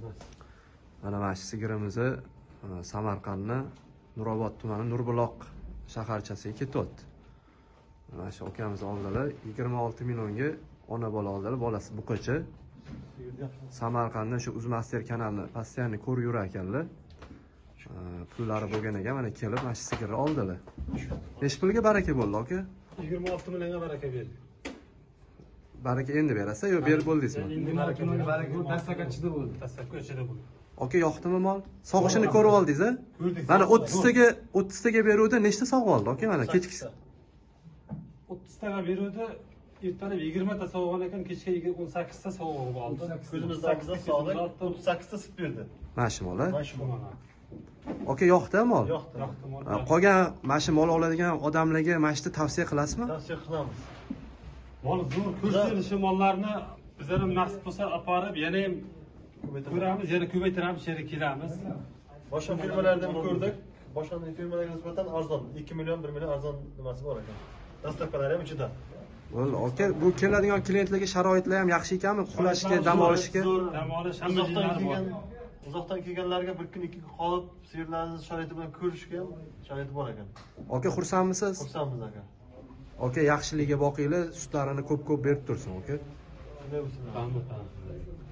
Mana mana shu sigirimizni Samarqandni Nurobod tumani Nurbuloq shaharchasiga ketyapti. Mana shu akamiz oldilar 26 millionga ona bola oldilar, bolasi buqacha. Samarqanddan shu Uzmaster kanalini постоянно ko'rib yurar ekanlar. Pullari bo'lgan ekan, mana kelib mana shu sigirni oldilar. Necha pulga baraka bo'ldi aka? 26 millionga baraka berdi. Baraka endi berasa yo berib bo'ldingizmi? Endi baraka bo'ldi, dastakachida bo'ldi. Dastakachida bo'ldi. Aka yoqdimi mol? Sog'ishini ko'rib oldingiz a? Mana 30 taga beruvdi, nechta sog'ib oldi aka mana kechkisi? 30 taga beruvdi, ertalab 20 ta sog'gan ekan, kechga 18 ta sog'ib oldi. Ko'zimiz 8 ta sog'di, 38 ta sut berdi. Mana shu mol a? Mana shu mol. Aka yoqdi mol? Yoqdi. Qolgan mana shu mol oladigan odamlarga mana shuni tavsiya qilasizmi? Tavsiya qilamiz. Mol zo'r ko'rsin, shu mollarni bizlar ham nasib bo'lsa olib yana ham ko'ramiz, yana ko'paytiramiz, yana kelamiz. Boshqa firmalardan ko'rdik. Boshqa firmalarga nisbatan arzon, 2 million 1 million arzon nimasi bor ekan. Dastavkalar ham ichida. Bo'ldi, aka, bu keladigan klientlarga sharoitlar ham yaxshi ekanmi? Uxlashga, dam olishga? Dam olish hamma joylari bor. Uzoqdan kelganlarga bir kun, 2 kun qolib, sigirlarning sharoiti bilan ko'rishga ham sharoiti bor ekan. Aka, xursandmisiz? Xursandmiz aka. Aka, yaxshiligiga boqinglar, sutlarini ko'p-ko'p berib tursin, aka. Shunday bo'lsin.